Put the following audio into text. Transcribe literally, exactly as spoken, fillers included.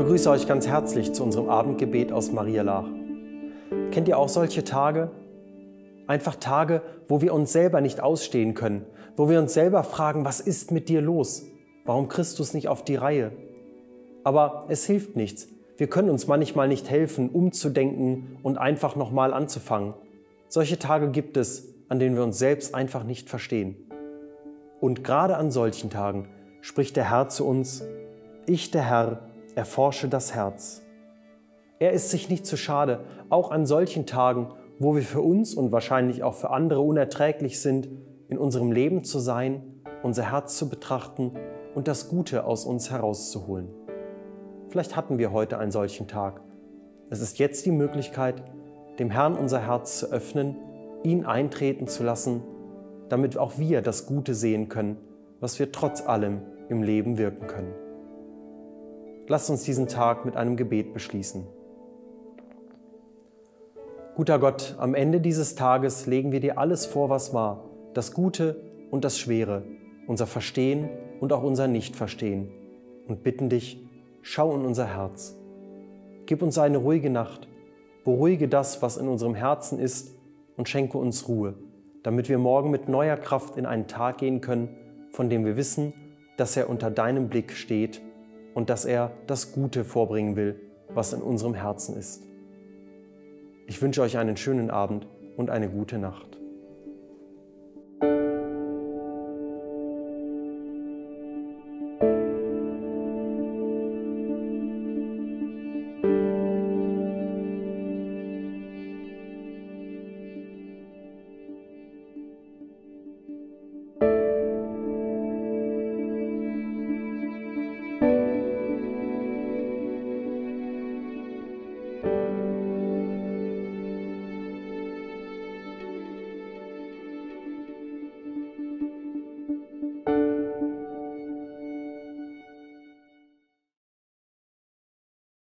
begrüße euch ganz herzlich zu unserem Abendgebet aus Marialach. Kennt ihr auch solche Tage? Einfach Tage, wo wir uns selber nicht ausstehen können, wo wir uns selber fragen, was ist mit dir los? Warum kriegst du es nicht auf die Reihe? Aber es hilft nichts. Wir können uns manchmal nicht helfen, umzudenken und einfach nochmal anzufangen. Solche Tage gibt es, an denen wir uns selbst einfach nicht verstehen. Und gerade an solchen Tagen spricht der Herr zu uns: Ich, der Herr, erforsche das Herz. Er ist sich nicht zu schade, auch an solchen Tagen, wo wir für uns und wahrscheinlich auch für andere unerträglich sind, in unserem Leben zu sein, unser Herz zu betrachten und das Gute aus uns herauszuholen. Vielleicht hatten wir heute einen solchen Tag. Es ist jetzt die Möglichkeit, dem Herrn unser Herz zu öffnen, ihn eintreten zu lassen, damit auch wir das Gute sehen können, was wir trotz allem im Leben wirken können. Lasst uns diesen Tag mit einem Gebet beschließen. Guter Gott, am Ende dieses Tages legen wir dir alles vor, was war, das Gute und das Schwere, unser Verstehen und auch unser Nichtverstehen, und bitten dich, schau in unser Herz. Gib uns eine ruhige Nacht, beruhige das, was in unserem Herzen ist, und schenke uns Ruhe, damit wir morgen mit neuer Kraft in einen Tag gehen können, von dem wir wissen, dass er unter deinem Blick steht und dass er das Gute vorbringen will, was in unserem Herzen ist. Ich wünsche euch einen schönen Abend und eine gute Nacht.